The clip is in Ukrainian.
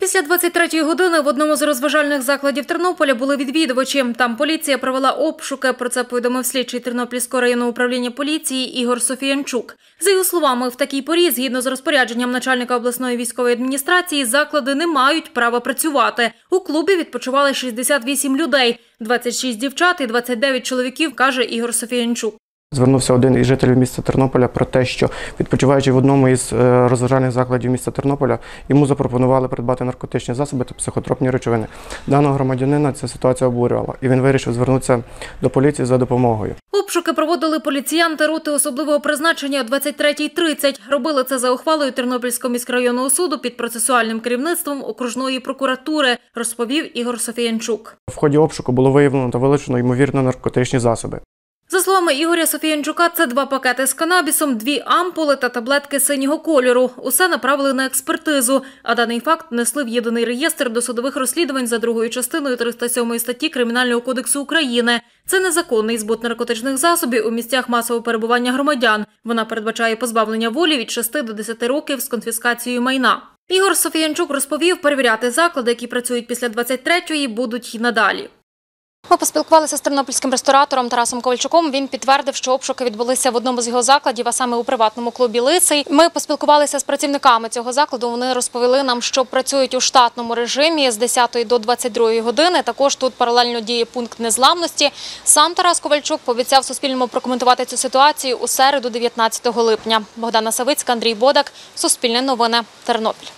Після 23-ї години в одному з розважальних закладів Тернополя були відвідувачі. Там поліція провела обшуки. Про це повідомив слідчий Тернопільського районного управління поліції Ігор Софіянчук. За його словами, в такій порі, згідно з розпорядженням начальника обласної військової адміністрації, заклади не мають права працювати. У клубі відпочивали 68 людей, 26 дівчат і 29 чоловіків, каже Ігор Софіянчук. Звернувся один із жителів міста Тернополя про те, що, відпочиваючи в одному із розважальних закладів міста Тернополя, йому запропонували придбати наркотичні засоби та психотропні речовини. Даного громадянина ця ситуація обурювала, і він вирішив звернутися до поліції за допомогою. Обшуки проводили поліціянти роти особливого призначення о 23:30. Робили це за ухвалою Тернопільського міськрайонного суду під процесуальним керівництвом окружної прокуратури, розповів Ігор Софіянчук. В ході обшуку було виявлено та вилучено, ймовірно, наркотичні засоби. За словами Ігоря Софіянчука, це 2 пакети з канабісом, 2 ампули та таблетки синього кольору. Усе направили на експертизу, а даний факт внесли в єдиний реєстр досудових розслідувань за другою частиною 307 статті Кримінального кодексу України. Це незаконний збут наркотичних засобів у місцях масового перебування громадян. Вона передбачає позбавлення волі від 6 до 10 років з конфіскацією майна. Ігор Софіянчук розповів, перевіряти заклади, які працюють після 23-ї, будуть і надалі. Ми поспілкувалися з тернопільським ресторатором Тарасом Ковальчуком. Він підтвердив, що обшуки відбулися в одному з його закладів, а саме у приватному клубі «Лисий». Ми поспілкувалися з працівниками цього закладу. Вони розповіли нам, що працюють у штатному режимі з 10 до 22 години. Також тут паралельно діє пункт незламності. Сам Тарас Ковальчук пообіцяв Суспільному прокоментувати цю ситуацію у середу, 19 липня. Богдана Савицька, Андрій Бодак, Суспільне новини, Тернопіль.